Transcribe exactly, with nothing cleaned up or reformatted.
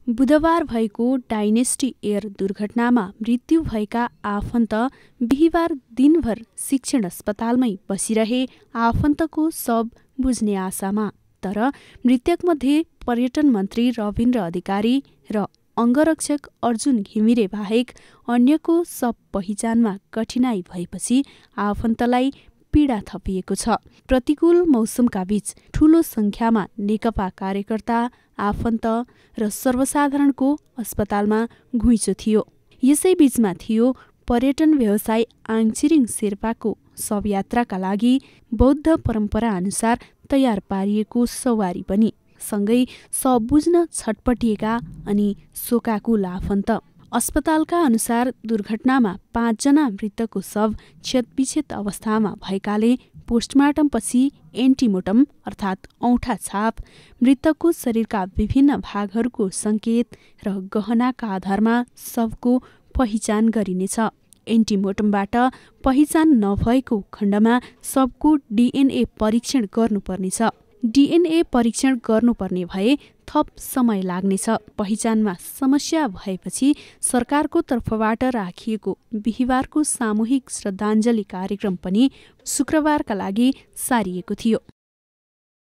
बुधबार भएको dynasty air दुर्घटनामा मृत्यु भएका आफन्त बिहिबार दिनभर शिक्षण अस्पतालमै बसिरहे आफन्तको शव बुझ्ने आशामा। तर मृतकमध्ये पर्यटन मन्त्री रविन्द्र अधिकारी र अङ्गरक्षक अर्जुन घिमिरे बाहेक अन्यको शव पहिचानमा कठिनाई भएपछि आफन्तलाई पीडा थपिएको छ। प्रतिकूल मौसमका बीच ठूलो संख्यामा नेकपा कार्यकर्ता, आफन्त र सर्वसाधारणको अस्पतालमा घुइँचो थियो। यसै बीचमा थियो पर्यटन व्यवसायी आङछिरिङ शेर्पाको शवयात्राका लागि बौद्ध परम्परा अनुसार तयार पारिएको सवारी पनि, सँगै शव बुझ्न छटपटिएका अनि शोकाकुल आफन्त। अस्पतालका अनुसार दुर्घटनामा पाँचजना मृतकको शव क्षतविक्षत अवस्थामा भएकाले पोस्टमार्टमपछि एन्टिमोर्टम अर्थात् औँठा छाप, मृतकको शरीरका विभिन्न भागहरूको सङ्केत र गहनाका आधारमा शवको पहिचान गरिनेछ। एन्टिमोर्टमबाट पहिचान नभएको खण्डमा शवको डिएनए परीक्षण गर्नुपर्नेछ। डिएनए परीक्षण गर्नुपर्ने भए थप समय लाग्नेछ। पहिचानमा समस्या भएपछि सरकारको तर्फबाट राखिएको बिहिबारको सामूहिक श्रद्धाञ्जली कार्यक्रम पनि शुक्रबारका लागि सारिएको थियो।